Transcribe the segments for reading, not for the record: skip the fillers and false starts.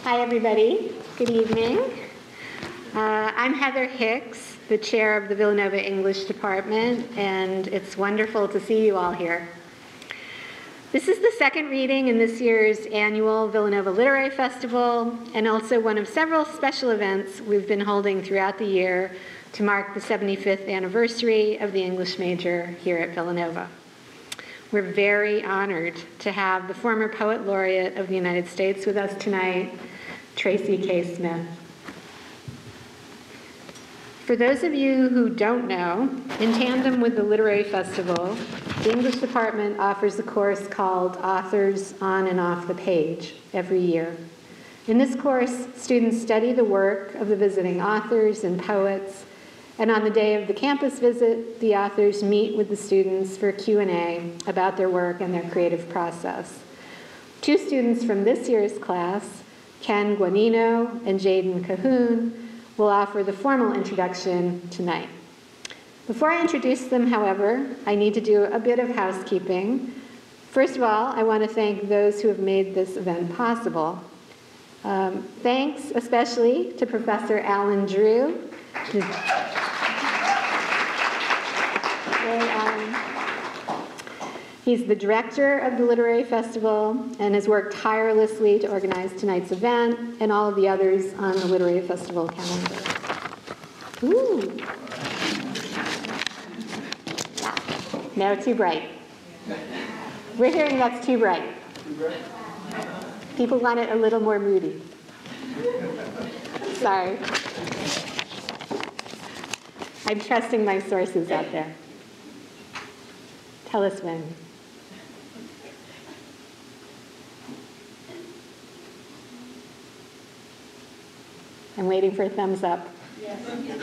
Hi, everybody. Good evening. I'm Heather Hicks, the chair of the Villanova English Department, and it's wonderful to see you all here. This is the second reading in this year's annual Villanova Literary Festival, and also one of several special events we've been holding throughout the year to mark the 75th anniversary of the English major here at Villanova. We're very honored to have the former Poet Laureate of the United States with us tonight, Tracy K. Smith. For those of you who don't know, in tandem with the Literary Festival, the English department offers a course called Authors on and Off the Page every year. In this course, students study the work of the visiting authors and poets, and on the day of the campus visit, the authors meet with the students for Q&A about their work and their creative process. Two students from this year's class, Ken Guanino and Jaden Cahoon, will offer the formal introduction tonight. Before I introduce them, however, I need to do a bit of housekeeping. First of all, I want to thank those who have made this event possible. Thanks especially to Professor Alan Drew. He's the director of the Literary Festival and has worked tirelessly to organize tonight's event and all of the others on the Literary Festival calendar. Ooh. No, too bright. We're hearing that's too bright. People want it a little more moody. Sorry. I'm trusting my sources out there. Tell us when. I'm waiting for a thumbs up. Yes. I mean,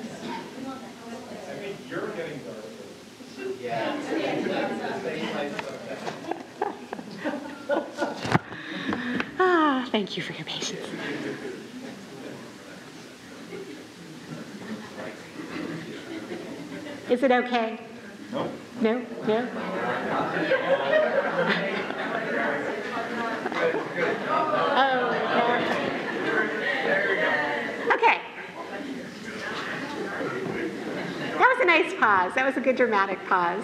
you're getting darker. Yeah. Thank you for your patience. Is it okay? No. No? No? Oh, no. Okay. That was a nice pause. That was a good dramatic pause.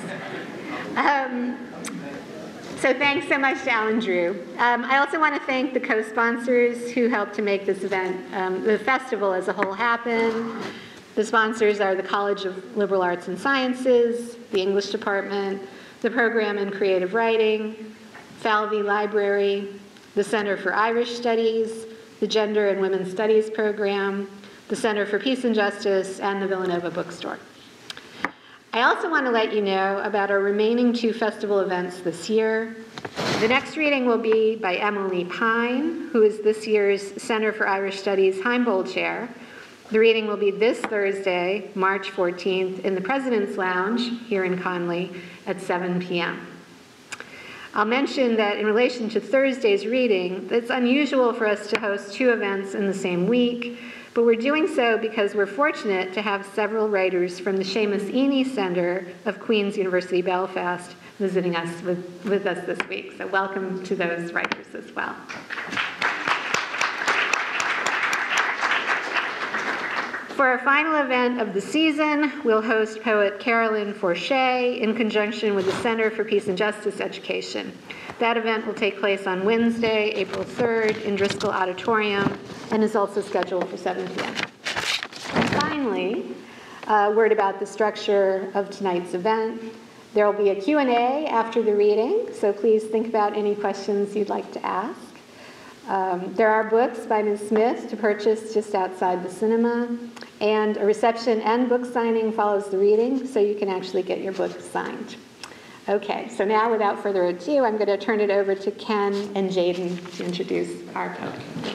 So thanks so much to Alan Drew. I also want to thank the co-sponsors who helped to make this event, the festival as a whole, happen. The sponsors are the College of Liberal Arts and Sciences, the English Department, the Program in Creative Writing, Falvey Library, the Center for Irish Studies, the Gender and Women's Studies Program, the Center for Peace and Justice, and the Villanova Bookstore. I also want to let you know about our remaining two festival events this year. The next reading will be by Emily Pine, who is this year's Center for Irish Studies Heimbold Chair. The reading will be this Thursday, March 14th, in the President's Lounge here in Conley at 7 p.m. I'll mention that in relation to Thursday's reading, it's unusual for us to host two events in the same week, but we're doing so because we're fortunate to have several writers from the Seamus Eaney Center of Queen's University Belfast visiting us with us this week. So welcome to those writers as well. For our final event of the season, we'll host poet Carolyn Forche in conjunction with the Center for Peace and Justice Education. That event will take place on Wednesday, April 3rd in Driscoll Auditorium and is also scheduled for 7 p.m. And finally, a word about the structure of tonight's event. There will be a Q&A after the reading, so please think about any questions you'd like to ask. There are books by Ms. Smith to purchase just outside the cinema, and a reception and book signing follows the reading, so you can actually get your book signed. Okay, so now without further ado, I'm going to turn it over to Ken and Jaden to introduce our poet.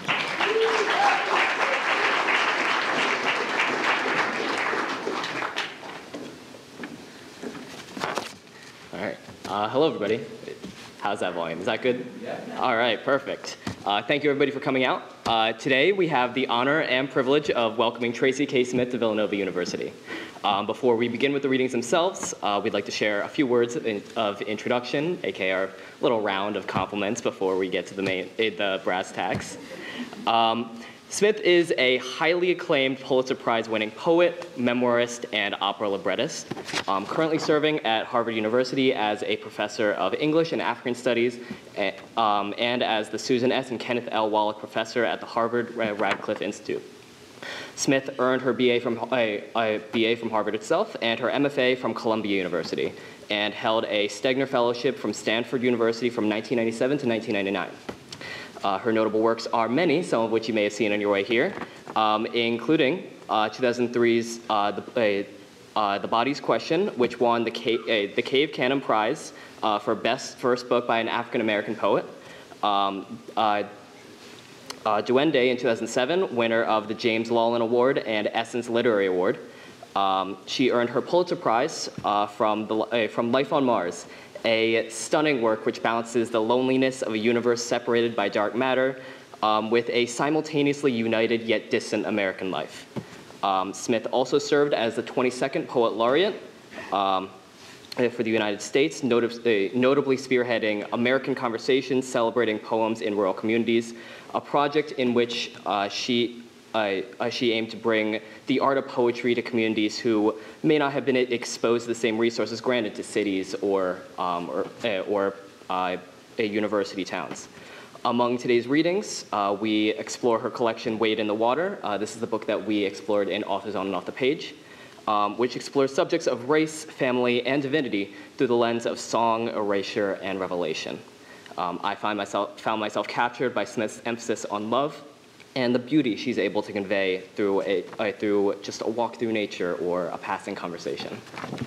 All right. Hello, everybody. How's that volume? Is that good? Yeah. All right, perfect. Thank you, everybody, for coming out. Today, we have the honor and privilege of welcoming Tracy K. Smith to Villanova University. Before we begin with the readings themselves, we'd like to share a few words of introduction, aka our little round of compliments before we get to the brass tacks. Smith is a highly acclaimed Pulitzer Prize winning poet, memoirist, and opera librettist, currently serving at Harvard University as a professor of English and African Studies, and as the Susan S. and Kenneth L. Wallach Professor at the Harvard Radcliffe Institute. Smith earned her BA from Harvard itself and her MFA from Columbia University, and held a Stegner Fellowship from Stanford University from 1997 to 1999. Her notable works are many, some of which you may have seen on your way here, including 2003's The Body's Question, which won the Cave Canem Prize for Best First Book by an African-American Poet. Duende in 2007, winner of the James Laughlin Award and Essence Literary Award. She earned her Pulitzer Prize from Life on Mars, a stunning work which balances the loneliness of a universe separated by dark matter with a simultaneously united yet distant American life. Smith also served as the 22nd Poet Laureate for the United States, notably spearheading American Conversations Celebrating Poems in Rural Communities, a project in which she aimed to bring the art of poetry to communities who may not have been exposed to the same resources granted to cities or university towns. Among today's readings, we explore her collection, Wade in the Water. This is the book that we explored in Authors On and Off the Page, which explores subjects of race, family, and divinity through the lens of song, erasure, and revelation. I found myself captured by Smith's emphasis on love and the beauty she's able to convey through just a walk through nature or a passing conversation.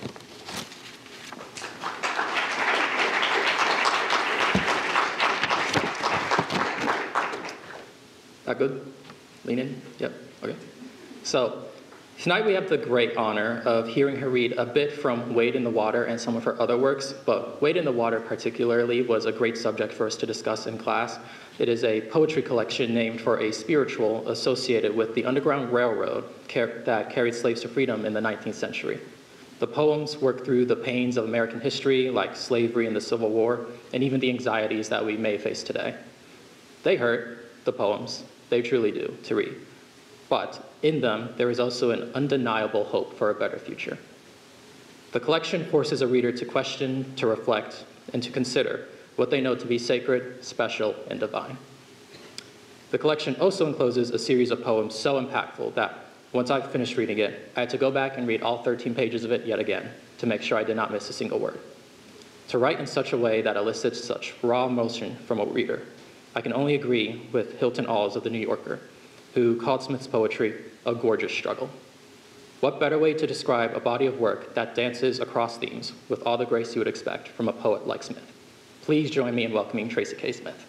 That good? Lean in? Yep, okay. So tonight we have the great honor of hearing her read a bit from Wade in the Water and some of her other works, but Wade in the Water particularly was a great subject for us to discuss in class. It is a poetry collection named for a spiritual associated with the Underground Railroad that carried slaves to freedom in the 19th century. The poems work through the pains of American history, like slavery and the Civil War, and even the anxieties that we may face today. They hurt, the poems, they truly do, to read. But in them, there is also an undeniable hope for a better future. The collection forces a reader to question, to reflect, and to consider what they know to be sacred, special, and divine. The collection also encloses a series of poems so impactful that once I finished reading it, I had to go back and read all 13 pages of it yet again to make sure I did not miss a single word. To write in such a way that elicits such raw emotion from a reader, I can only agree with Hilton Alls of The New Yorker, who called Smith's poetry a gorgeous struggle. What better way to describe a body of work that dances across themes with all the grace you would expect from a poet like Smith? Please join me in welcoming Tracy K. Smith.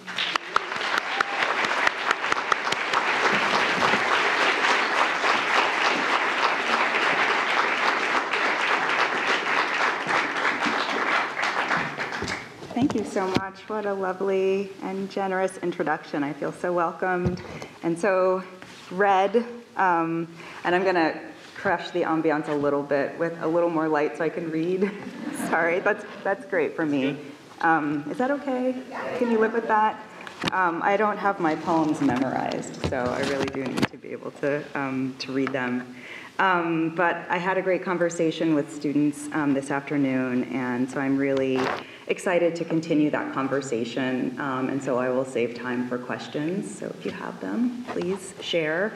Thank you so much. What a lovely and generous introduction. I feel so welcomed and so read. And I'm going to crush the ambiance a little bit with a little more light so I can read. Sorry, that's great for me. Is that okay? Can you live with that? I don't have my poems memorized, so I really do need to be able to read them. But I had a great conversation with students this afternoon, and so I'm really excited to continue that conversation, and so I will save time for questions. So if you have them, please share.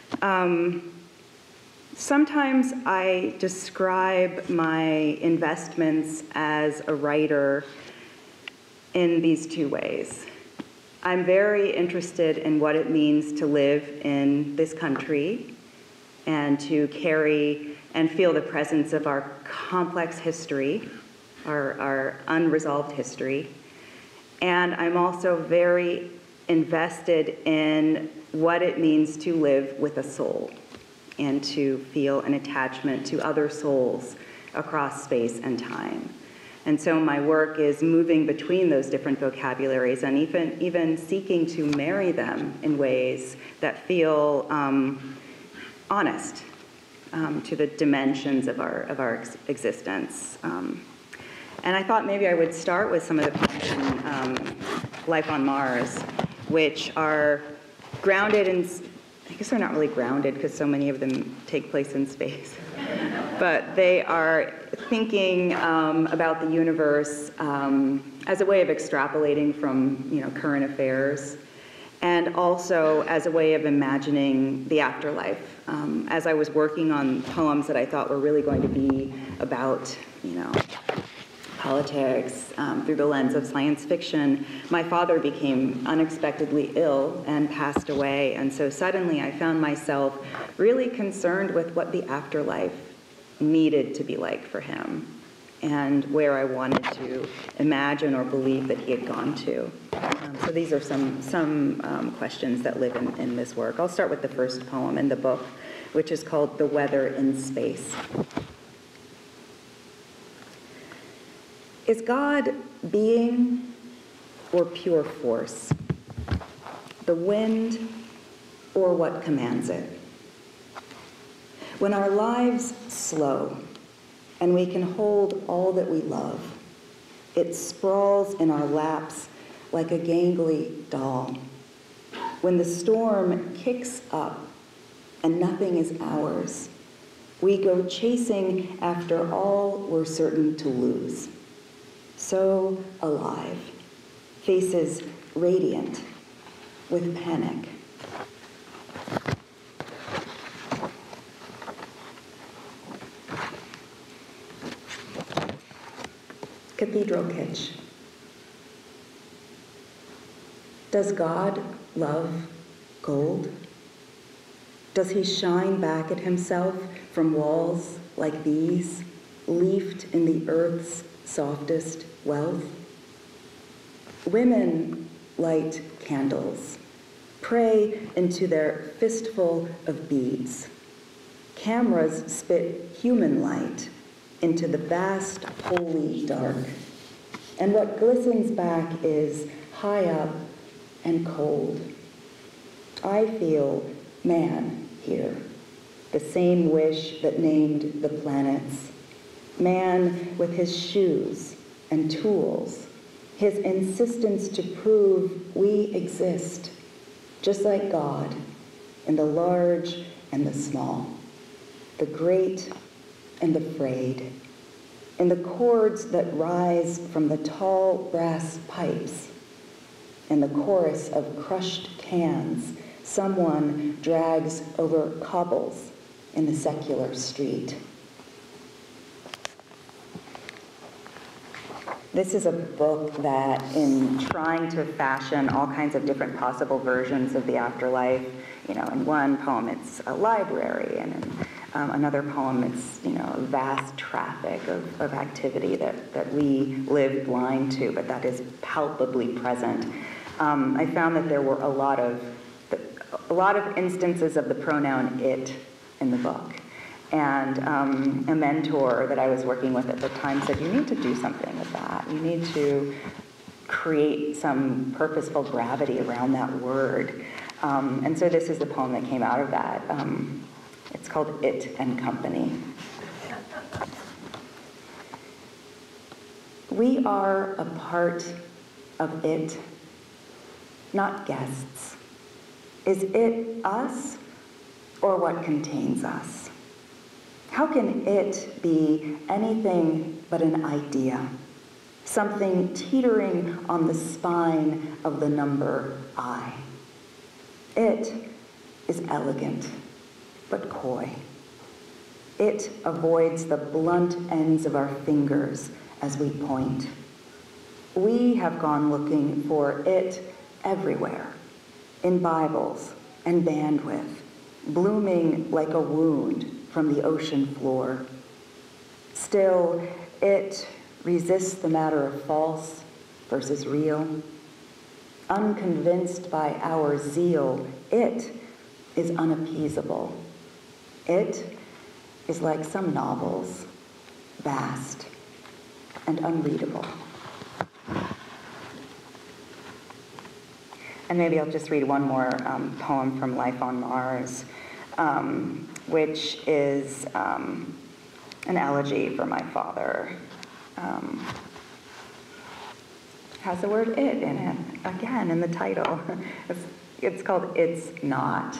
Sometimes I describe my investments as a writer in these two ways. I'm very interested in what it means to live in this country and to carry and feel the presence of our complex history, our unresolved history. And I'm also very invested in what it means to live with a soul and to feel an attachment to other souls across space and time. And so my work is moving between those different vocabularies and even seeking to marry them in ways that feel honest to the dimensions of our existence. And I thought maybe I would start with some of the poems in Life on Mars, which are grounded in, I guess they're not really grounded because so many of them take place in space, but they are thinking about the universe as a way of extrapolating from, current affairs, and also as a way of imagining the afterlife. As I was working on poems that I thought were really going to be about, politics through the lens of science fiction, my father became unexpectedly ill and passed away, and so suddenly I found myself really concerned with what the afterlife needed to be like for him, and where I wanted to imagine or believe that he had gone to. So these are some questions that live in this work. I'll start with the first poem in the book, which is called The Weather in Space. Is God being or pure force? The wind or what commands it? When our lives slow and we can hold all that we love, it sprawls in our laps like a gangly doll. When the storm kicks up and nothing is ours, we go chasing after all we're certain to lose. So alive, faces radiant with panic. Cathedral kitsch. Does God love gold? Does he shine back at himself from walls like these, leafed in the earth's softest wealth? Women light candles, pray into their fistful of beads. Cameras spit human light into the vast, holy dark. And what glistens back is high up and cold. I feel man here, the same wish that named the planets. Man with his shoes and tools, his insistence to prove we exist, just like God, in the large and the small, the great and the frayed, in the chords that rise from the tall brass pipes, in the chorus of crushed cans someone drags over cobbles in the secular street. This is a book that, in trying to fashion all kinds of different possible versions of the afterlife, in one poem it's a library, and in another poem it's, vast traffic of activity that we live blind to, but that is palpably present. I found that there were a lot of instances of the pronoun it in the book. And a mentor that I was working with at the time said, you need to do something with that. You need to create some purposeful gravity around that word. And so this is the poem that came out of that. It's called It and Company. We are a part of it, not guests. Is it us or what contains us? How can it be anything but an idea, something teetering on the spine of the number I? It is elegant, but coy. It avoids the blunt ends of our fingers as we point. We have gone looking for it everywhere, in Bibles and bandwidth, blooming like a wound from the ocean floor. Still, it resists the matter of false versus real. Unconvinced by our zeal, it is unappeasable. It is like some novels, vast and unreadable. And maybe I'll just read one more poem from Life on Mars, which is an elegy for my father. Has the word it in it, again, in the title. It's called It's Not.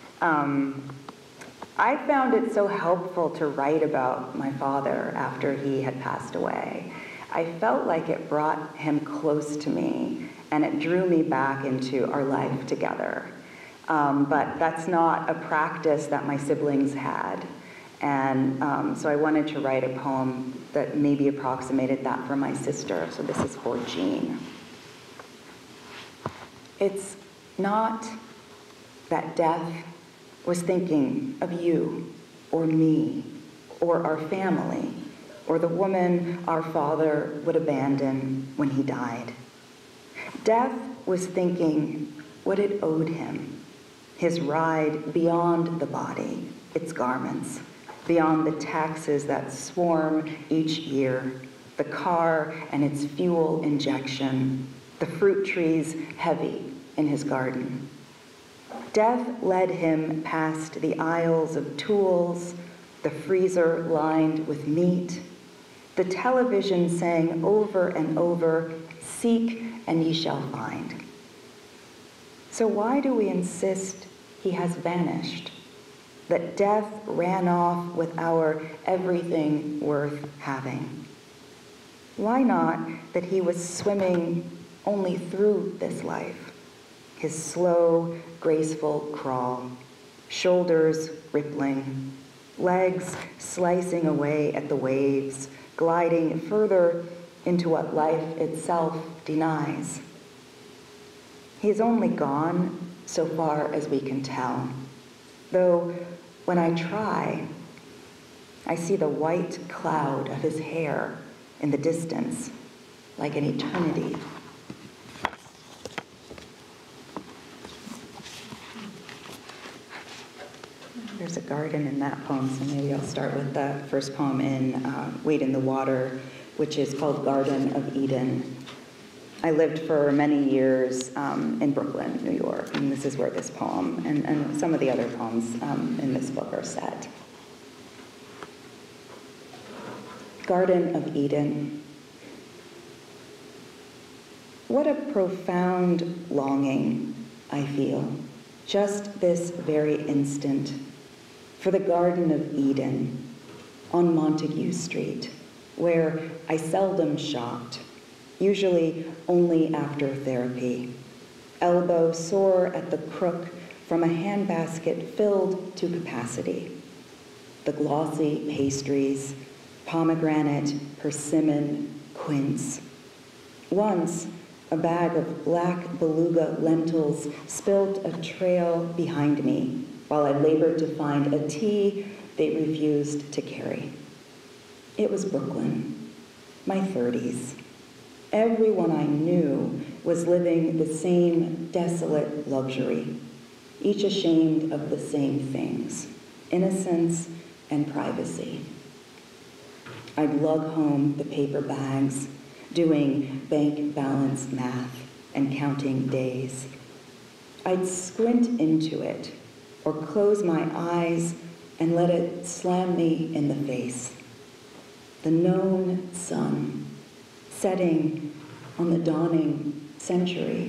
I found it so helpful to write about my father after he had passed away. I felt like it brought him close to me, and it drew me back into our life together. But that's not a practice that my siblings had. And so I wanted to write a poem that maybe approximated that for my sister. So this is for Jean. It's not that death was thinking of you or me or our family or the woman our father would abandon when he died. Death was thinking what it owed him, his ride beyond the body, its garments, beyond the taxes that swarm each year, the car and its fuel injection, the fruit trees heavy in his garden. Death led him past the aisles of tools, the freezer lined with meat, the television saying over and over, "Seek and ye shall find." So why do we insist he has vanished? That death ran off with our everything worth having? Why not that he was swimming only through this life? His slow, graceful crawl, shoulders rippling, legs slicing away at the waves, gliding further into what life itself denies. He is only gone so far as we can tell, though when I try, I see the white cloud of his hair in the distance, like an eternity. There's a garden in that poem, so maybe I'll start with the first poem in Wade in the Water, which is called Garden of Eden. I lived for many years in Brooklyn, New York, and this is where this poem and some of the other poems in this book are set. Garden of Eden. What a profound longing I feel, just this very instant, for the Garden of Eden on Montague Street, where I seldom shopped, usually only after therapy, elbow sore at the crook from a handbasket filled to capacity. The glossy pastries, pomegranate, persimmon, quince. Once, a bag of black beluga lentils spilt a trail behind me while I labored to find a tea they refused to carry. It was Brooklyn, my 30s. Everyone I knew was living the same desolate luxury, each ashamed of the same things, innocence and privacy. I'd lug home the paper bags, doing bank balance math and counting days. I'd squint into it or close my eyes and let it slam me in the face. The known sun, setting on the dawning century.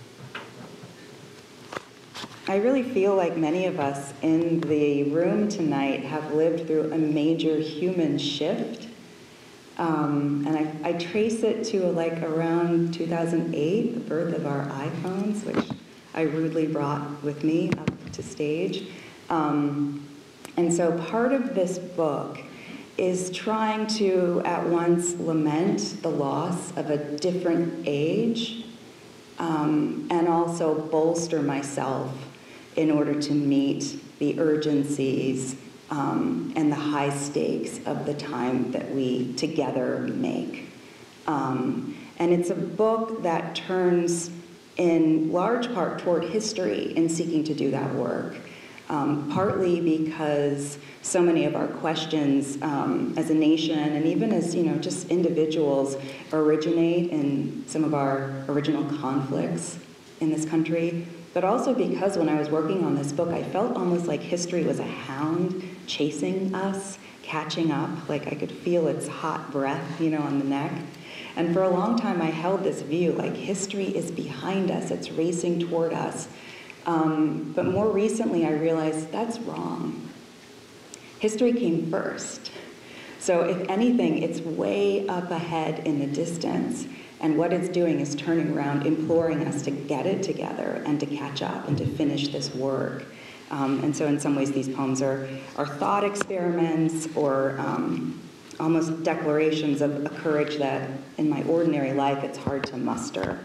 I really feel like many of us in the room tonight have lived through a major human shift. And I trace it to like around 2008, the birth of our iPhones, which I rudely brought with me up to stage. And so part of this book is trying to at once lament the loss of a different age, and also bolster myself in order to meet the urgencies and the high stakes of the time that we together make. And it's a book that turns in large part toward history in seeking to do that work. Partly because so many of our questions as a nation and even as just individuals originate in some of our original conflicts in this country, but also because when I was working on this book, I felt almost like history was a hound chasing us, catching up, like I could feel its hot breath, on the neck. And for a long time, I held this view, like history is behind us, it's racing toward us. But more recently, I realized that's wrong. History came first. So if anything, it's way up ahead in the distance, and what it's doing is turning around, imploring us to get it together and to catch up and to finish this work. And so in some ways, these poems are thought experiments or almost declarations of a courage that in my ordinary life, it's hard to muster.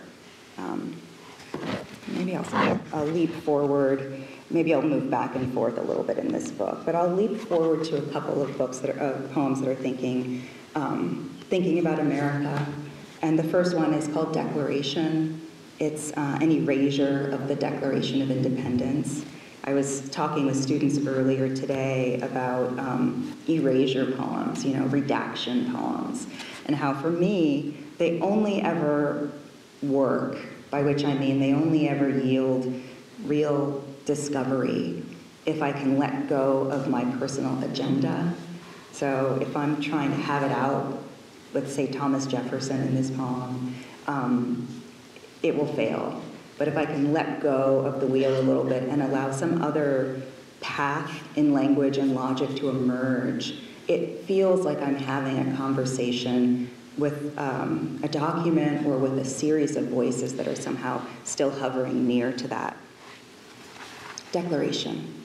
Maybe I'll leap forward. Maybe I'll move back and forth a little bit in this book, but I'll leap forward to a couple of books poems that are thinking about America. And the first one is called Declaration. It's an erasure of the Declaration of Independence. I was talking with students earlier today about erasure poems, redaction poems, and how for me, they only ever work, by which I mean they only ever yield real discovery if I can let go of my personal agenda. So if I'm trying to have it out with, say, Thomas Jefferson in this poem, it will fail. But if I can let go of the wheel a little bit and allow some other path in language and logic to emerge, it feels like I'm having a conversation with a document or with a series of voices that are somehow still hovering near to that. Declaration.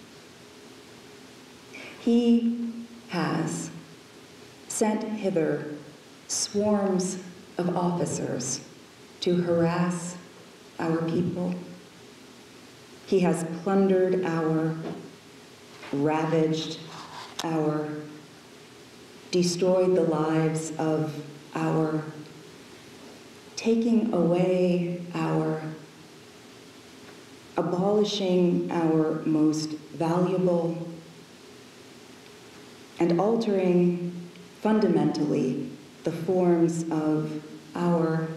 He has sent hither swarms of officers to harass our people. He has plundered our, ravaged our, destroyed the lives of our, taking away our, abolishing our most valuable, and altering fundamentally the forms of our.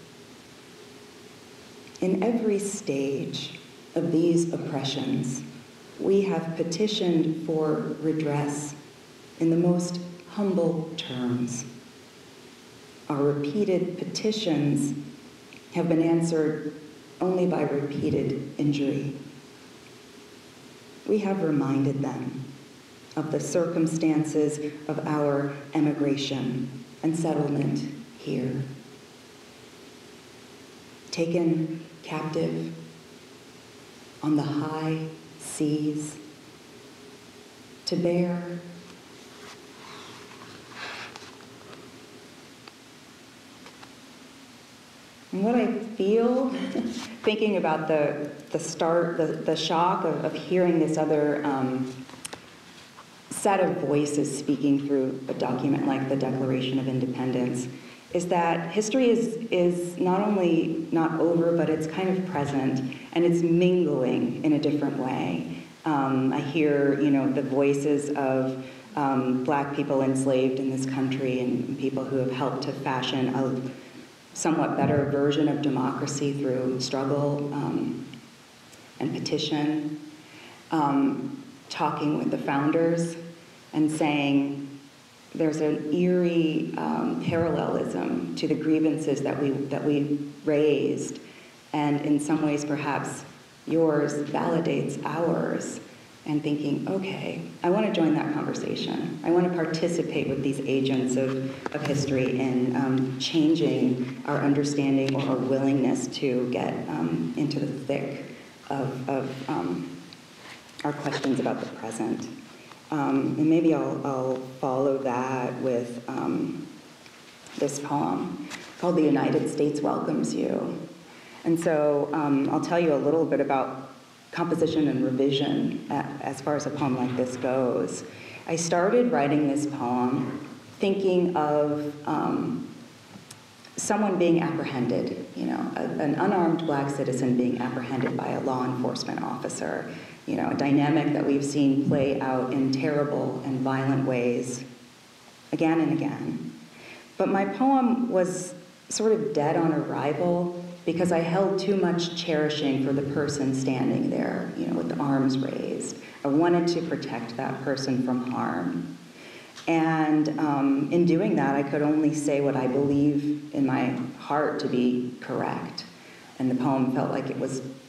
In every stage of these oppressions, we have petitioned for redress in the most humble terms. Our repeated petitions have been answered only by repeated injury. We have reminded them of the circumstances of our emigration and settlement here. Taken captive on the high seas to bear and what I feel thinking about the shock of hearing this other set of voices speaking through a document like the Declaration of Independence is that history is not only not over, but it's kind of present, and it's mingling in a different way. I hear, the voices of Black people enslaved in this country and people who have helped to fashion a somewhat better version of democracy through struggle and petition, talking with the founders and saying, there's an eerie parallelism to the grievances that we raised, and in some ways perhaps yours validates ours, and thinking, okay, I want to join that conversation. I want to participate with these agents of history in changing our understanding or our willingness to get into the thick of our questions about the present. And maybe I'll follow that with this poem called The United States Welcomes You. And so I'll tell you a little bit about composition and revision as far as a poem like this goes. I started writing this poem thinking of someone being apprehended, an unarmed Black citizen being apprehended by a law enforcement officer, a dynamic that we've seen play out in terrible and violent ways again and again. But my poem was sort of dead on arrival because I held too much cherishing for the person standing there, with the arms raised. I wanted to protect that person from harm. And in doing that, I could only say what I believe in my heart to be correct. And the poem felt like it was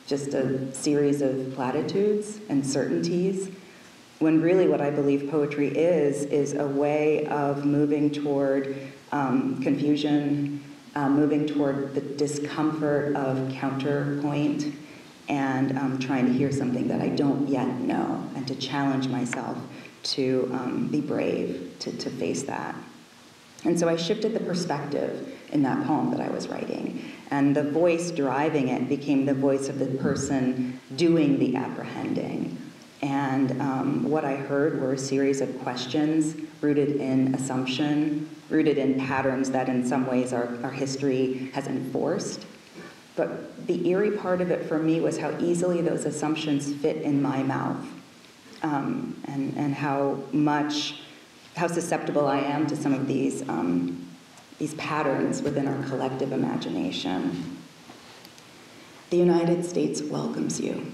just a series of platitudes and certainties, when really what I believe poetry is a way of moving toward confusion, moving toward the discomfort of counterpoint, and trying to hear something that I don't yet know, and to challenge myself to be brave to face that. And so I shifted the perspective in that poem that I was writing, and the voice driving it became the voice of the person doing the apprehending. And what I heard were a series of questions rooted in assumption, rooted in patterns that in some ways our history has enforced. But the eerie part of it for me was how easily those assumptions fit in my mouth, and how susceptible I am to some of these patterns within our collective imagination. The United States welcomes you.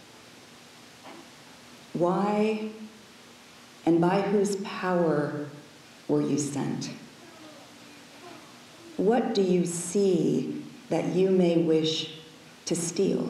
Why and by whose power were you sent? What do you see that you may wish to steal?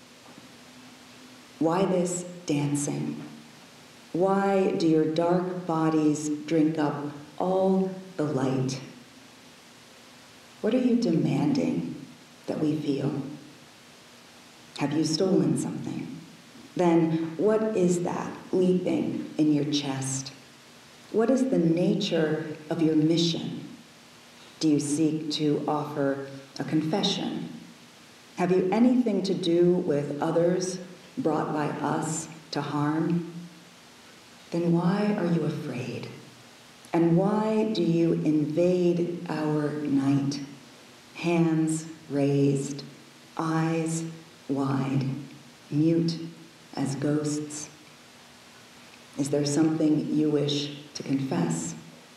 Why this dancing? Why do your dark bodies drink up all the light? What are you demanding that we feel? Have you stolen something? Then what is that leaping in your chest? What is the nature of your mission? Do you seek to offer a confession? Have you anything to do with others brought by us to harm? Then why are you afraid? And why do you invade our night? Hands raised, eyes wide, mute as ghosts. Is there something you wish to confess?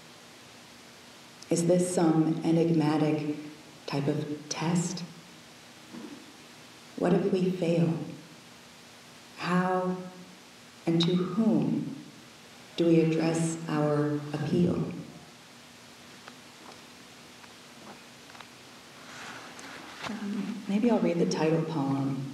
Is this some enigmatic type of test? What if we fail? How and to whom do we address our appeal? Maybe I'll read the title poem,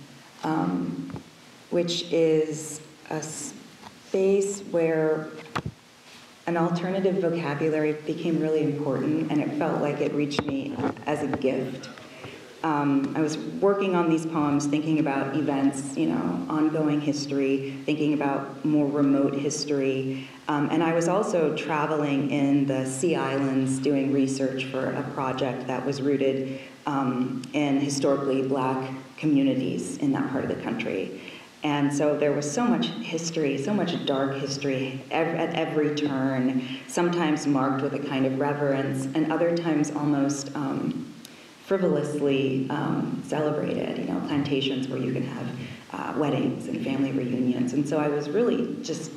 which is a space where an alternative vocabulary became really important, and it felt like it reached me as a gift. I was working on these poems, thinking about events, ongoing history, thinking about more remote history. And I was also traveling in the Sea Islands doing research for a project that was rooted in historically Black communities in that part of the country. And so there was so much history, so much dark history at every turn, sometimes marked with a kind of reverence, and other times almost frivolously celebrated, plantations where you can have weddings and family reunions. And so I was really just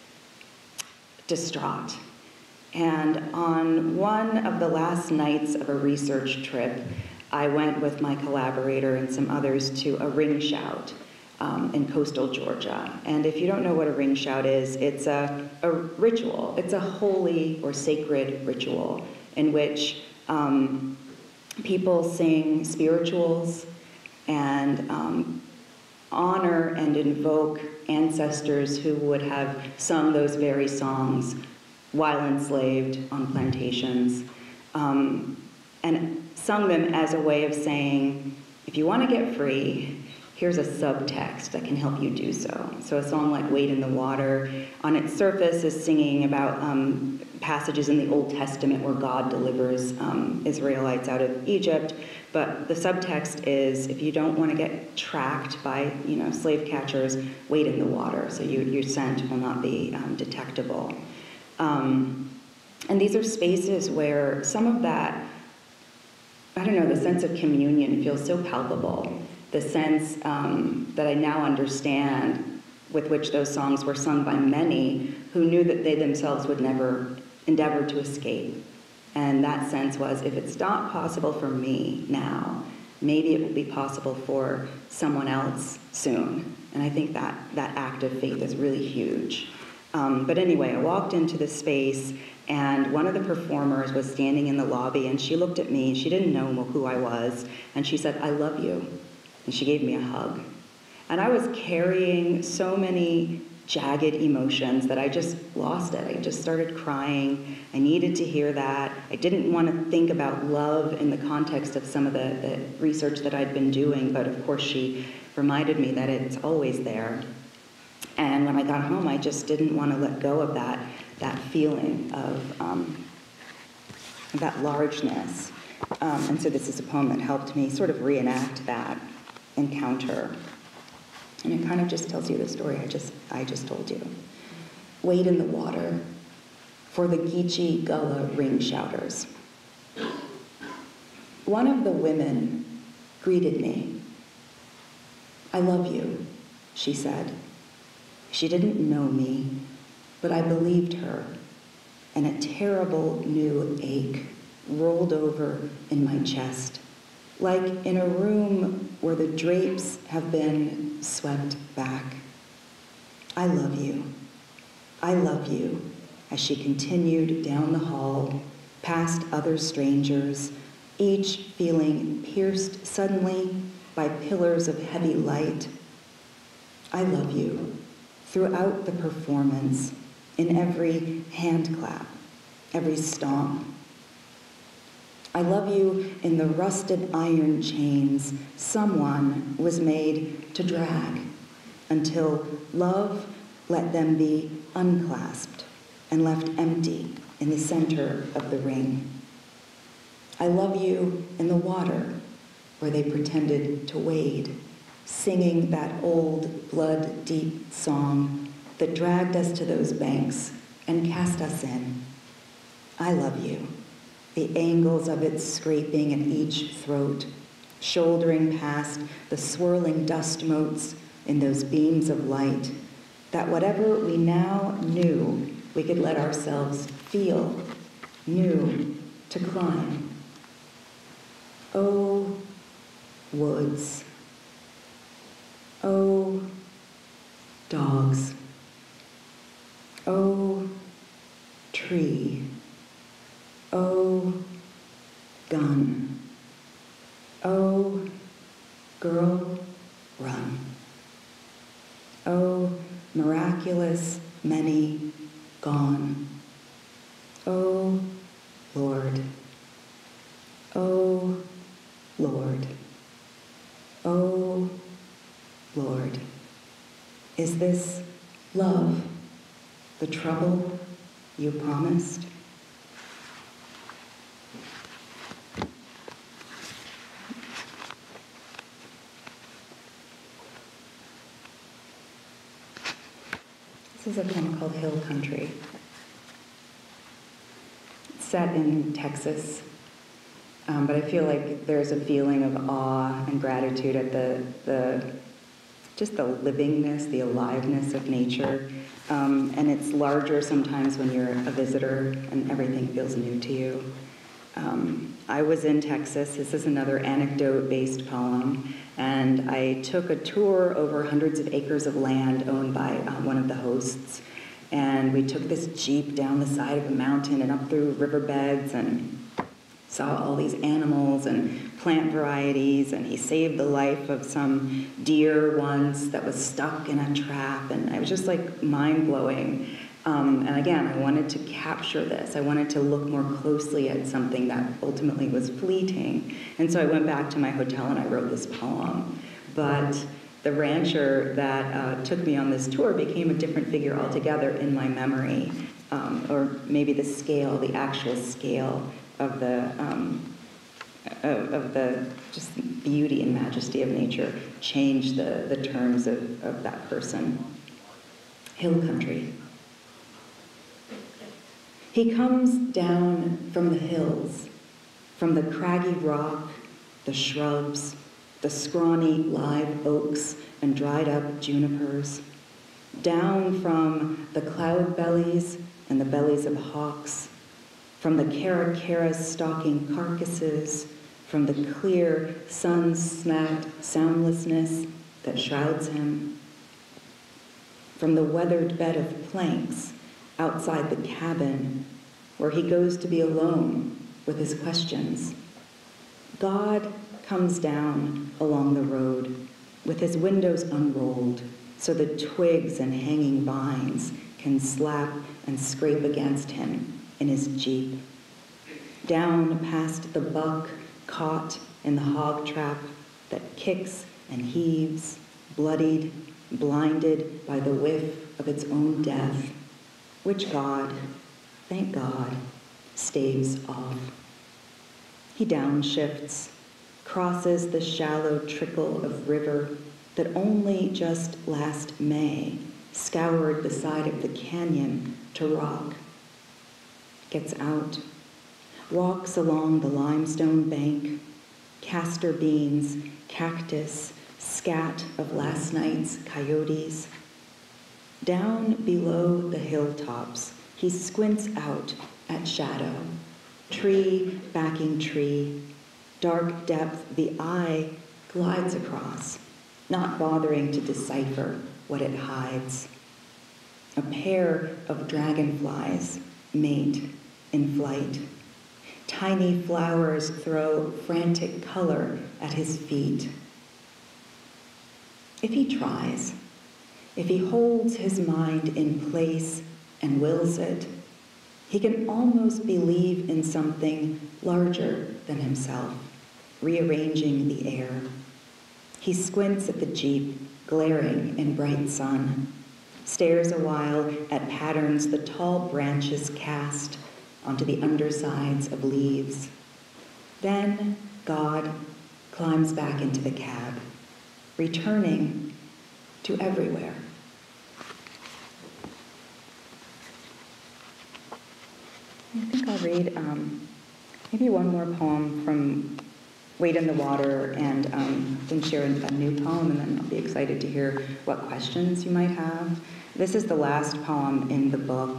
distraught. And on one of the last nights of a research trip, I went with my collaborator and some others to a ring shout in coastal Georgia. And if you don't know what a ring shout is, it's a ritual. It's a holy or sacred ritual in which people sing spirituals and honor and invoke ancestors who would have sung those very songs while enslaved on plantations, and sung them as a way of saying, if you want to get free, here's a subtext that can help you do so. So a song like Wade in the Water, on its surface, is singing about passages in the Old Testament where God delivers Israelites out of Egypt, but the subtext is, if you don't want to get tracked by slave catchers, wade in the water, so your scent will not be detectable. And these are spaces where some of that, the sense of communion feels so palpable. The sense that I now understand, with which those songs were sung by many who knew that they themselves would never endeavor to escape. And that sense was, if it's not possible for me now, maybe it will be possible for someone else soon. And I think that act of faith is really huge. But anyway, I walked into the space, and one of the performers was standing in the lobby, and she looked at me. She didn't know who I was, and she said, "I love you." And she gave me a hug. And I was carrying so many jagged emotions that I just lost it. I just started crying. I needed to hear that. I didn't want to think about love in the context of some of the research that I'd been doing, but of course she reminded me that it's always there. And when I got home, I just didn't want to let go of that feeling of that largeness. And so this is a poem that helped me sort of reenact that encounter. And it kind of just tells you the story I just told you. Wade in the water for the Geechee Gullah ring shouters. One of the women greeted me. "I love you," she said. She didn't know me, but I believed her, and a terrible new ache rolled over in my chest, like in a room where the drapes have been swept back. "I love you. I love you," as she continued down the hall, past other strangers, each feeling pierced suddenly by pillars of heavy light. "I love you," throughout the performance, in every hand clap, every stomp. "I love you in the rusted iron chains someone was made to drag, until love let them be unclasped and left empty in the center of the ring. I love you in the water where they pretended to wade, singing that old blood-deep song that dragged us to those banks and cast us in. I love you, the angles of its scraping at each throat, shouldering past the swirling dust motes in those beams of light, that whatever we now knew we could let ourselves feel, knew to climb. Oh, woods. Oh, dogs. Oh, tree. Oh, gun. Oh, girl, run. Oh, miraculous many gone. Oh, Lord. Oh, Lord. Oh, Lord. Is this love, the trouble you promised? This is a poem called Hill Country. It's set in Texas, but I feel like there's a feeling of awe and gratitude at just the livingness, the aliveness of nature. And it's larger sometimes when you're a visitor and everything feels new to you. I was in Texas. This is another anecdote-based poem. And I took a tour over hundreds of acres of land owned by one of the hosts. And we took this Jeep down the side of a mountain and up through riverbeds and saw all these animals and plant varieties. And he saved the life of some deer once that was stuck in a trap. And it was just like mind-blowing. And again, I wanted to capture this. I wanted to look more closely at something that ultimately was fleeting. And so I went back to my hotel and I wrote this poem. But the rancher that took me on this tour became a different figure altogether in my memory, or maybe the scale, the actual scale of the just beauty and majesty of nature changed the terms of that person. Hill country. He comes down from the hills, from the craggy rock, the shrubs, the scrawny live oaks and dried up junipers, down from the cloud bellies and the bellies of hawks, from the caracaras stalking carcasses, from the clear sun-smacked soundlessness that shrouds him, from the weathered bed of planks outside the cabin where he goes to be alone with his questions. God comes down along the road, with his windows unrolled so the twigs and hanging vines can slap and scrape against him in his Jeep. Down past the buck caught in the hog trap that kicks and heaves, bloodied, blinded by the whiff of its own death, which God, thank God, staves off. He downshifts, crosses the shallow trickle of river that only just last May scoured the side of the canyon to rock, gets out, walks along the limestone bank, castor beans, cactus, scat of last night's coyotes. Down below the hilltops, he squints out at shadow, tree backing tree, dark depth the eye glides across, not bothering to decipher what it hides. A pair of dragonflies mate in flight. Tiny flowers throw frantic color at his feet. If he tries, if he holds his mind in place and wills it, he can almost believe in something larger than himself, rearranging the air. He squints at the Jeep, glaring in bright sun, stares a while at patterns the tall branches cast onto the undersides of leaves. Then God climbs back into the cab, returning to everywhere. I think I'll read maybe one more poem from Wade in the Water and then share a new poem, and then I'll be excited to hear what questions you might have. This is the last poem in the book,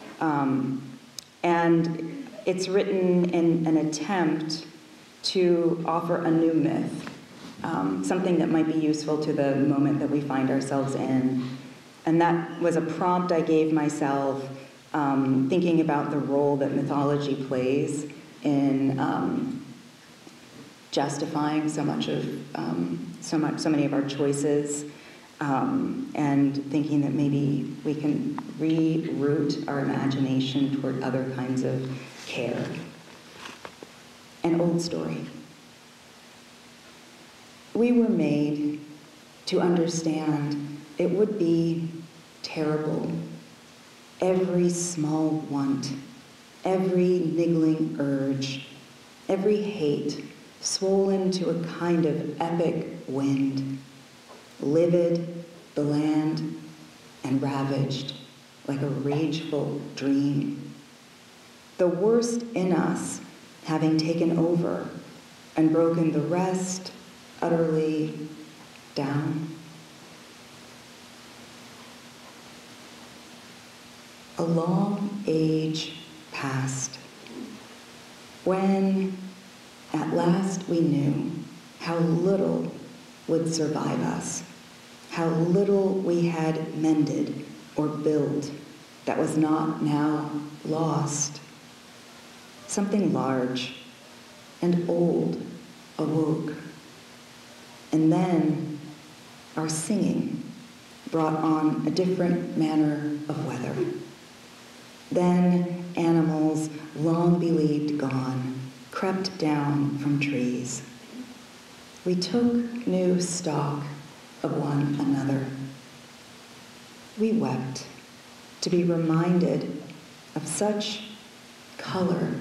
and it's written in an attempt to offer a new myth, something that might be useful to the moment that we find ourselves in. And that was a prompt I gave myself, thinking about the role that mythology plays in justifying so many of our choices, and thinking that maybe we can reroute our imagination toward other kinds of care. An old story. We were made to understand it would be terrible. Every small want, every niggling urge, every hate swollen to a kind of epic wind, livid the land and ravaged like a rageful dream. The worst in us having taken over and broken the rest utterly down. A long age passed when at last we knew how little would survive us, how little we had mended or built that was not now lost. Something large and old awoke. And then our singing brought on a different manner of weather. Then animals long believed gone crept down from trees. We took new stock of one another. We wept to be reminded of such color.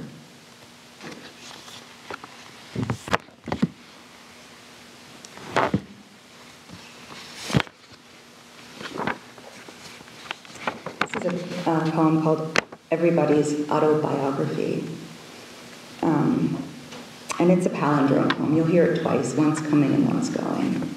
This is a poem called Everybody's Autobiography. And it's a palindrome poem. You'll hear it twice, once coming and once going.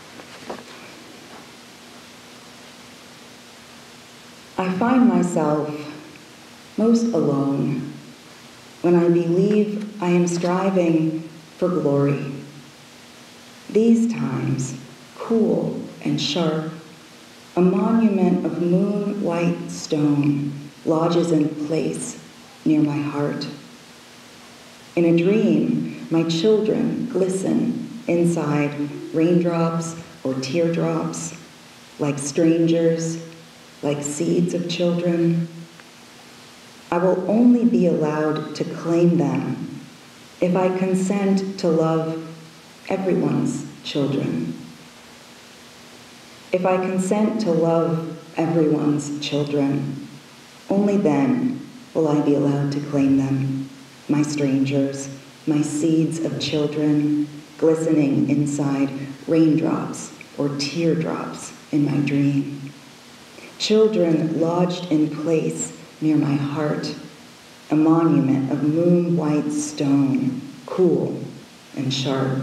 I find myself most alone when I believe I am striving for glory. These times, cool and sharp, a monument of moon-white stone lodges in place near my heart. In a dream, my children glisten inside raindrops or teardrops, like strangers, like seeds of children. I will only be allowed to claim them if I consent to love everyone's children. If I consent to love everyone's children, only then will I be allowed to claim them, my strangers, my seeds of children, glistening inside raindrops or teardrops in my dream. Children lodged in place near my heart, a monument of moon-white stone, cool and sharp.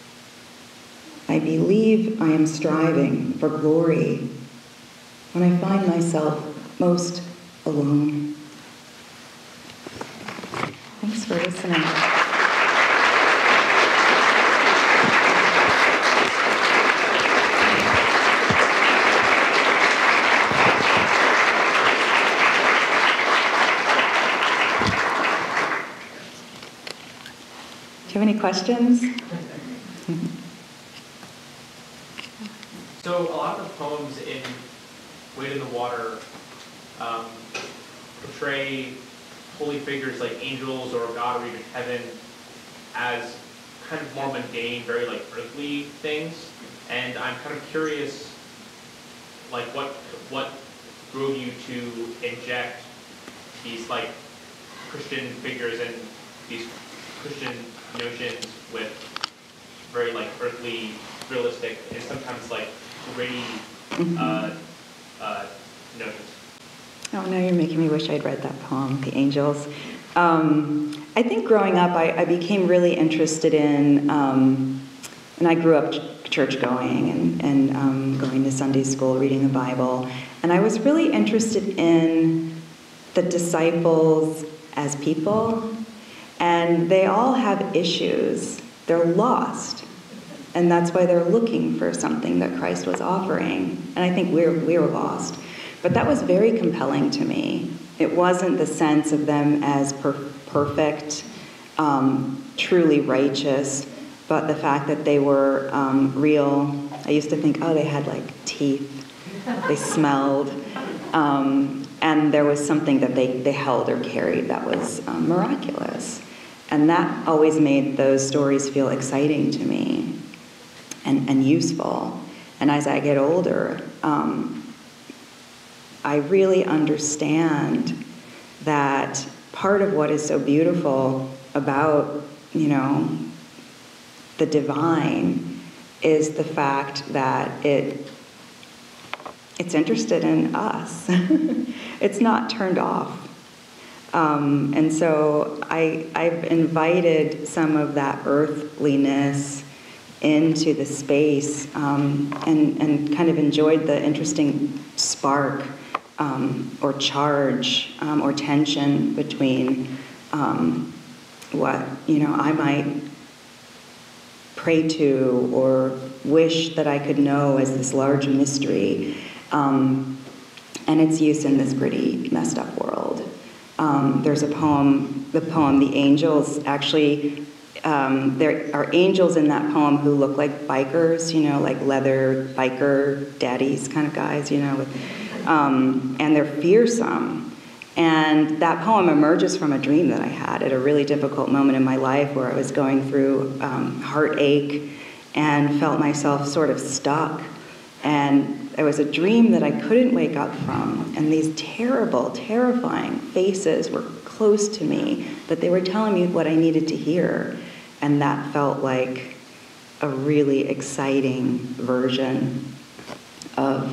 I believe I am striving for glory when I find myself most alone. Thanks for listening. Do you have any questions? So a lot of the poems in Wade in the Water portray holy figures like angels or God or even heaven as kind of more mundane, very like earthly things. And I'm kind of curious, like what drove you to inject these like Christian figures and these Christian notions with very like earthly, realistic, and sometimes like gritty notions. Oh, now you're making me wish I'd read that poem, The Angels. I think growing up, I became really interested in, and I grew up church-going and going to Sunday school, reading the Bible, and I was really interested in the disciples as people, and they all have issues. They're lost, and that's why they're looking for something that Christ was offering, and I think we were lost. But that was very compelling to me. It wasn't the sense of them as perfect, truly righteous, but the fact that they were real. I used to think, oh, they had like teeth, they smelled, and there was something that they held or carried that was miraculous. And that always made those stories feel exciting to me and useful. And as I get older, I really understand that part of what is so beautiful about, the divine is the fact that it's interested in us. It's not turned off. And so I've invited some of that earthliness into the space and kind of enjoyed the interesting spark or charge or tension between what I might pray to or wish that I could know as this large mystery and its use in this gritty, messed up world. There's a poem, the Angels, actually, there are angels in that poem who look like bikers, like leather biker daddies kind of guys, and they're fearsome. And that poem emerges from a dream that I had at a really difficult moment in my life where I was going through heartache and felt myself sort of stuck. And there was a dream that I couldn't wake up from, and these terrible, terrifying faces were close to me, but they were telling me what I needed to hear. And that felt like a really exciting version of,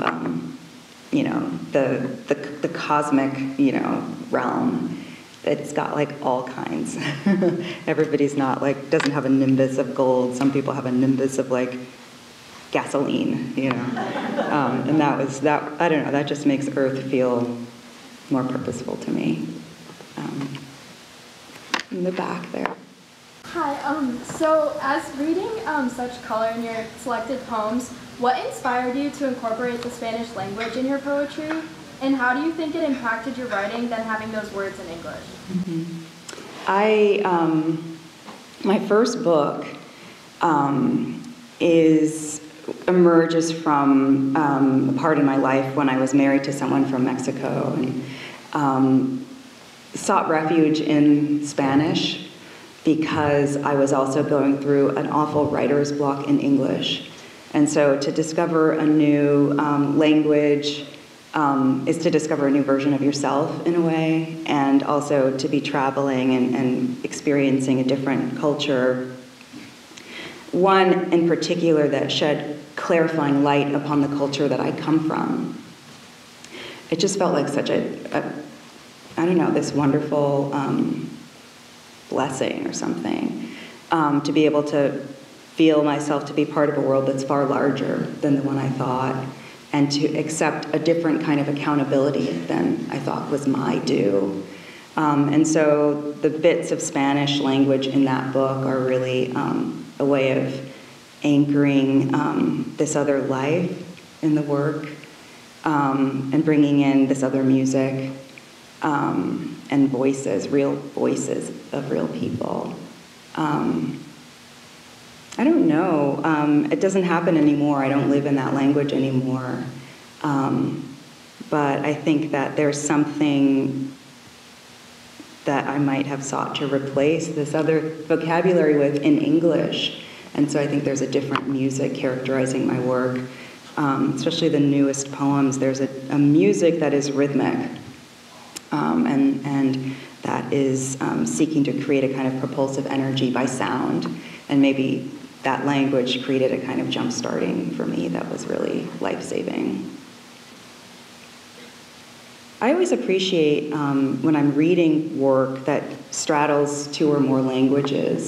the cosmic, realm. It's got like all kinds. Everybody's not like, doesn't have a nimbus of gold. Some people have a nimbus of like gasoline, and I don't know, that just makes Earth feel more purposeful to me. In the back there. Hi, so as reading such color in your selected poems, what inspired you to incorporate the Spanish language in your poetry? And how do you think it impacted your writing than having those words in English? My first book, emerges from a part in my life when I was married to someone from Mexico and sought refuge in Spanish because I was also going through an awful writer's block in English. And so to discover a new language is to discover a new version of yourself in a way, and also to be traveling and experiencing a different culture. One in particular that shed clarifying light upon the culture that I come from. It just felt like such I don't know, this wonderful blessing or something, to be able to feel myself to be part of a world that's far larger than the one I thought, and to accept a different kind of accountability than I thought was my due. And so the bits of Spanish language in that book are really a way of anchoring this other life in the work, and bringing in this other music, and voices, real voices of real people. I don't know. It doesn't happen anymore. I don't live in that language anymore. But I think that there's something that I might have sought to replace this other vocabulary with in English. And so I think there's a different music characterizing my work. Especially the newest poems, there's a music that is rhythmic, and that is seeking to create a kind of propulsive energy by sound. And maybe that language created a kind of jump-starting for me that was really life-saving. I always appreciate when I'm reading work that straddles two or more languages,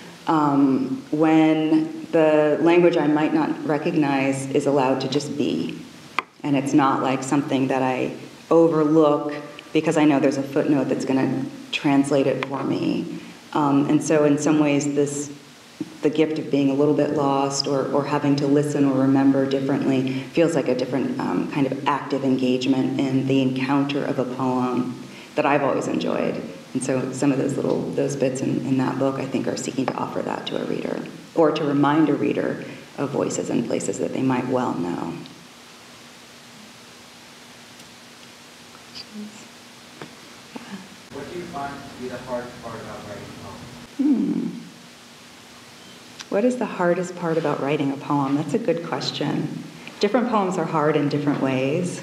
when the language I might not recognize is allowed to just be. And it's not like something that I overlook because I know there's a footnote that's going to translate it for me. And so in some ways, the gift of being a little bit lost or having to listen or remember differently feels like a different kind of active engagement in the encounter of a poem that I've always enjoyed. And so some of those bits in that book, I think, are seeking to offer that to a reader, or to remind a reader of voices and places that they might well know. What do you find to be the hardest part about writing a poem? What is the hardest part about writing a poem? That's a good question. Different poems are hard in different ways.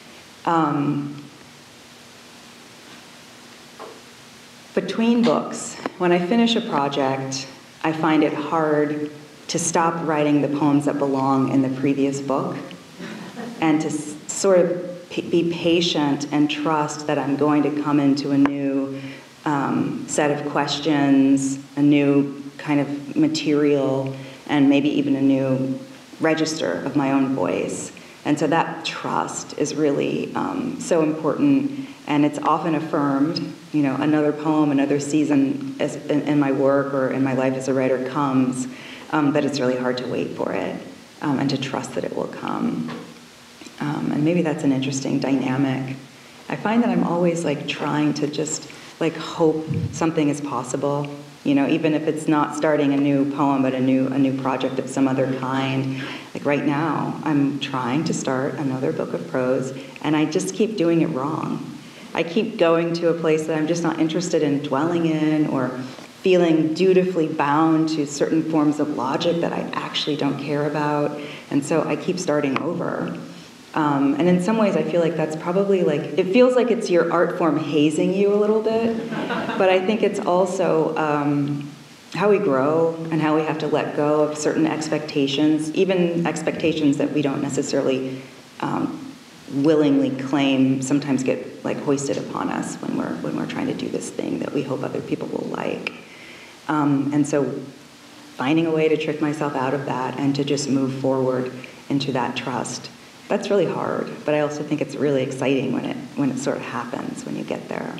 Between books, when I finish a project, I find it hard to stop writing the poems that belong in the previous book, and to sort of be patient and trust that I'm going to come into a new set of questions, a new kind of material, and maybe even a new register of my own voice. And so that trust is really so important, and it's often affirmed. You know, another poem, another season in my work or in my life as a writer comes, but it's really hard to wait for it and to trust that it will come. And maybe that's an interesting dynamic. I find that I'm always like trying to just like hope something is possible. You know, even if it's not starting a new poem, but a new project of some other kind. Like right now, I'm trying to start another book of prose, and I just keep doing it wrong. I keep going to a place that I'm just not interested in dwelling in, or feeling dutifully bound to certain forms of logic that I actually don't care about. And so I keep starting over. And in some ways, I feel like that's probably like, it feels like it's your art form hazing you a little bit, but I think it's also how we grow and how we have to let go of certain expectations, even expectations that we don't necessarily willingly claim sometimes get like hoisted upon us when we're trying to do this thing that we hope other people will like. And so finding a way to trick myself out of that and to just move forward into that trust. That's really hard, but I also think it's really exciting when it sort of happens, when you get there.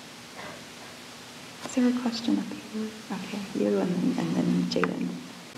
Is there a question up here? Okay, you and then Jaden.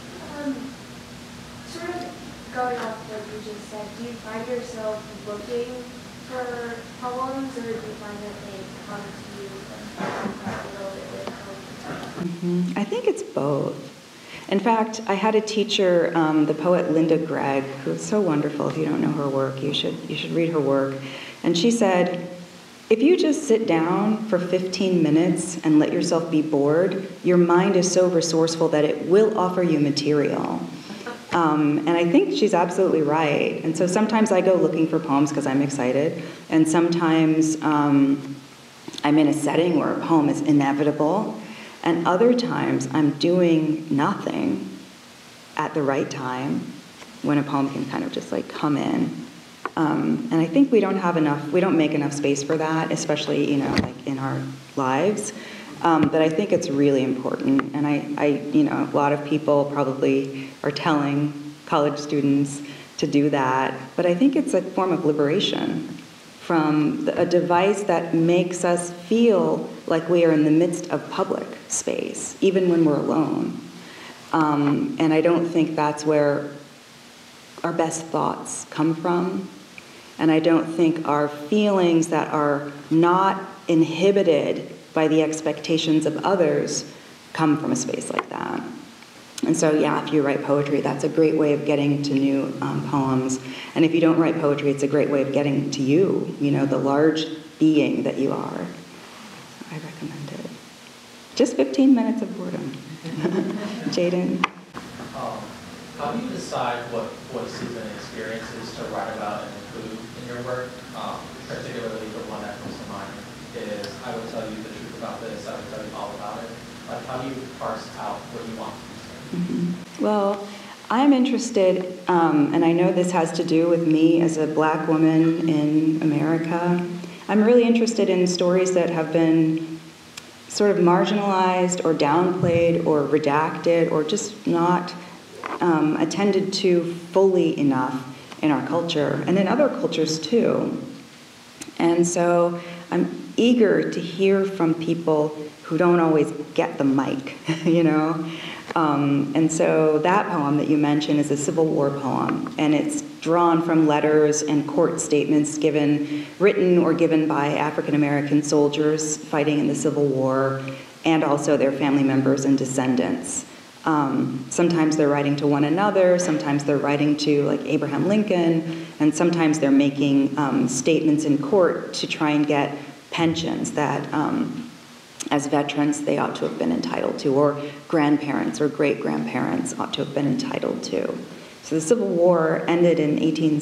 Sort of going off what you just said, do you find yourself looking for poems, or do you find that they come to you a little bit with I think it's both. In fact, I had a teacher, the poet Linda Gregg, who's so wonderful. If you don't know her work, you should read her work. And she said, if you just sit down for 15 minutes and let yourself be bored, your mind is so resourceful that it will offer you material. And I think she's absolutely right. And so sometimes I go looking for poems because I'm excited, and sometimes I'm in a setting where a poem is inevitable, and other times I'm doing nothing at the right time when a poem can kind of just like come in. And I think we don't make enough space for that, especially, like in our lives. But I think it's really important. And a lot of people probably are telling college students to do that. But I think it's a form of liberation from a device that makes us feel like we are in the midst of public space, even when we're alone. And I don't think that's where our best thoughts come from. And I don't think our feelings that are not inhibited by the expectations of others come from a space like that. And so, yeah, if you write poetry, that's a great way of getting to new poems. And if you don't write poetry, it's a great way of getting to you, the large being that you are. So I recommend it. Just 15 minutes of boredom. Jaden? How do you decide what voices and experiences to write about and include in your work? Particularly the one that comes to mind is, I would tell you the truth about this, I would tell you all about it. Like, how do you parse out what you want to say? Mm-hmm. Well, I'm interested, and I know this has to do with me as a Black woman in America. I'm really interested in stories that have been sort of marginalized or downplayed or redacted or just not attended to fully enough in our culture and in other cultures too. And so I'm eager to hear from people who don't always get the mic, And so that poem that you mentioned is a Civil War poem, and it's drawn from letters and court statements written or given by African American soldiers fighting in the Civil War, and also their family members and descendants. Sometimes they're writing to one another, sometimes they're writing to like Abraham Lincoln, and sometimes they're making statements in court to try and get pensions that as veterans they ought to have been entitled to, or grandparents or great-grandparents ought to have been entitled to. So the Civil War ended in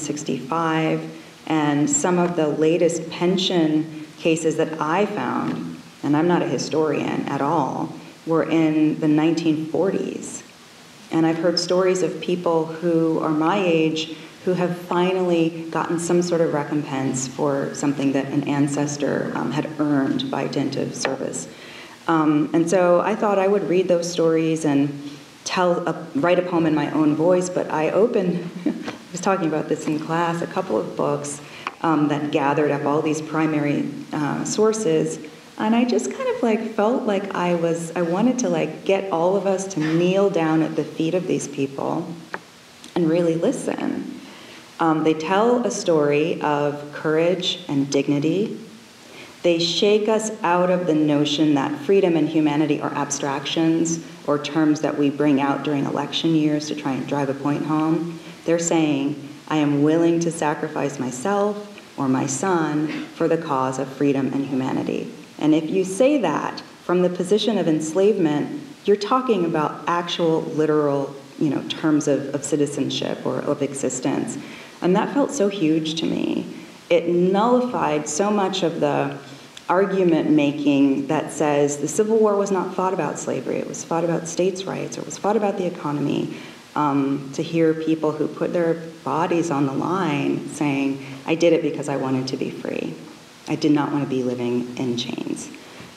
1865, and some of the latest pension cases that I found, and I'm not a historian at all, were in the 1940s. And I've heard stories of people who are my age who have finally gotten some sort of recompense for something that an ancestor had earned by dint of service. And so I thought I would read those stories and write a poem in my own voice, but I opened, I was talking about this in class, a couple of books that gathered up all these primary sources. And I just kind of felt like I wanted to get all of us to kneel down at the feet of these people and really listen. They tell a story of courage and dignity. They shake us out of the notion that freedom and humanity are abstractions or terms that we bring out during election years to try and drive a point home. They're saying, I am willing to sacrifice myself or my son for the cause of freedom and humanity. And if you say that from the position of enslavement, you're talking about actual literal, terms of citizenship or of existence. And that felt so huge to me. It nullified so much of the argument making that says the Civil War was not fought about slavery, it was fought about states' rights, or it was fought about the economy. To hear people who put their bodies on the line saying, I did it because I wanted to be free. I did not want to be living in chains.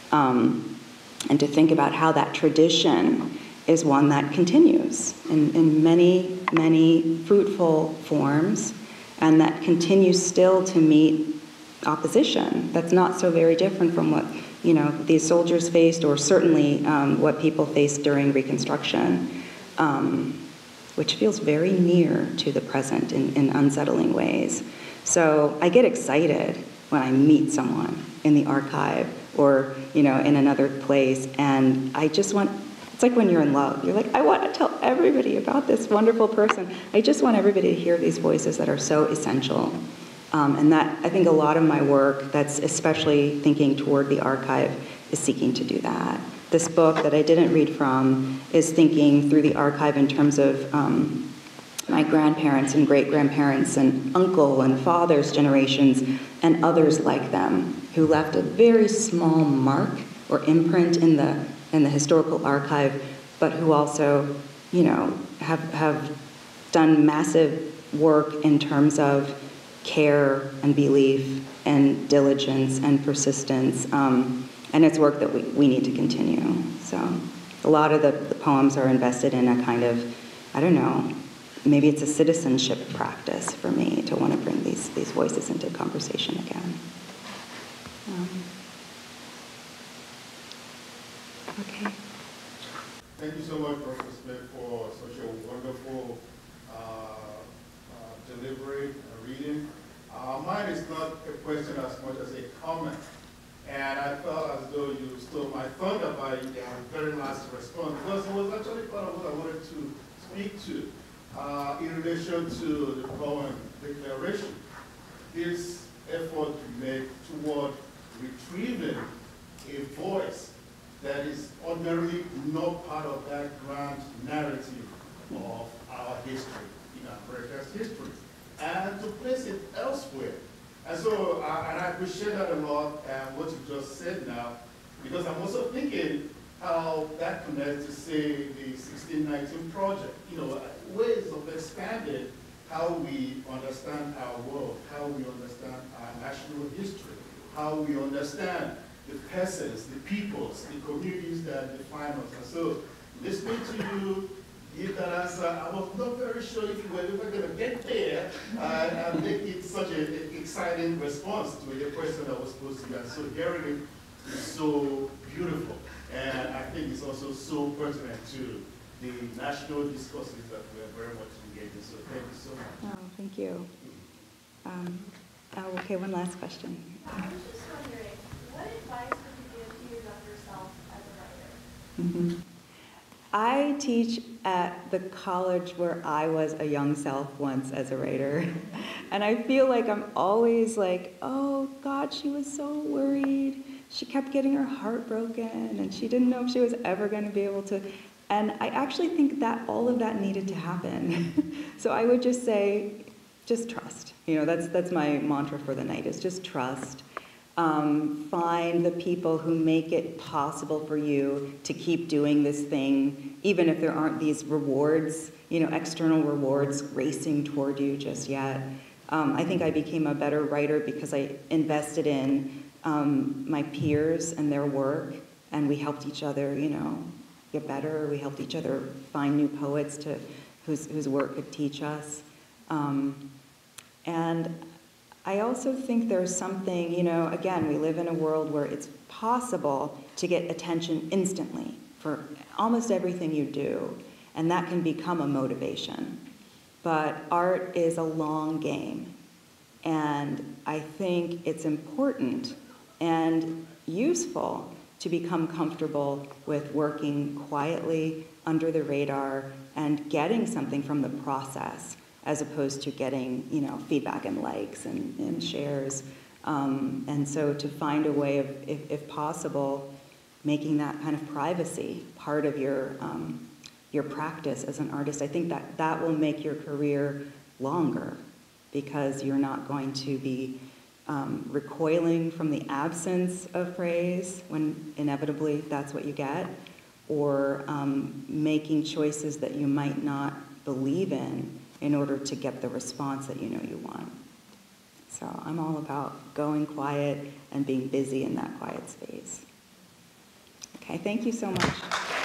And to think about how that tradition is one that continues in many, many fruitful forms, and that continues still to meet opposition. That's not so very different from what these soldiers faced, or certainly what people faced during Reconstruction, which feels very near to the present in unsettling ways. So I get excited when I meet someone in the archive or in another place, and I just want It's like when you're in love. You're like, I want to tell everybody about this wonderful person. I just want everybody to hear these voices that are so essential. And that, I think a lot of my work, that's especially thinking toward the archive, is seeking to do that. This book that I didn't read from is thinking through the archive in terms of my grandparents and great-grandparents and uncle and father's generations and others like them who left a very small mark or imprint in the historical archive, but who also, you know, have done massive work in terms of care and belief and diligence and persistence. And it's work that we need to continue. So a lot of the poems are invested in a kind of, I don't know, maybe it's a citizenship practice for me to want to bring these voices into conversation again. Okay. Thank you so much, Professor Smith, for such a wonderful delivery and reading. Mine is not a question as much as a comment. And I felt as though you stole my thunder by your very last response, because it was actually part of what I wanted to speak to in relation to the poem Declaration. This effort you make toward retrieving a voice that is ordinarily not part of that grand narrative of our history, in America's history, and to place it elsewhere. And so, and I appreciate that a lot, and what you just said now, because I'm also thinking how that connects to, say, the 1619 project, you know, ways of expanding how we understand our world, how we understand our national history, how we understand the persons, the peoples, the communities that define us. And so, listening to you give that answer, I was not very sure if you were ever going to get there and make it such an exciting response to a question that was supposed to be. And so hearing it is so beautiful. And I think it's also so pertinent to the national discourses that we are very much engaged in. So thank you so much. Oh, thank you. Okay, one last question. I was just wondering, what advice would you give to your younger self as a writer? Mm-hmm. I teach at the college where I was a young self once as a writer. And I feel like I'm always like, oh God, she was so worried. She kept getting her heart broken and she didn't know if she was ever going to be able to. And I actually think that all of that needed to happen. So I would just say, just trust. You know, that's my mantra for the night, is just trust. Find the people who make it possible for you to keep doing this thing, even if there aren't these rewards, you know, external rewards racing toward you just yet. I think I became a better writer because I invested in my peers and their work, and we helped each other, you know, get better. We helped each other find new poets whose work could teach us. And I also think there's something, you know, again, we live in a world where it's possible to get attention instantly for almost everything you do, and that can become a motivation. But art is a long game, and I think it's important and useful to become comfortable with working quietly under the radar and getting something from the process, as opposed to getting, you know, feedback and likes and shares. And so to find a way of, if possible, making that kind of privacy part of your practice as an artist, I think that will make your career longer, because you're not going to be recoiling from the absence of praise when inevitably that's what you get, or making choices that you might not believe in order to get the response that you know you want. So I'm all about going quiet and being busy in that quiet space. Okay, thank you so much.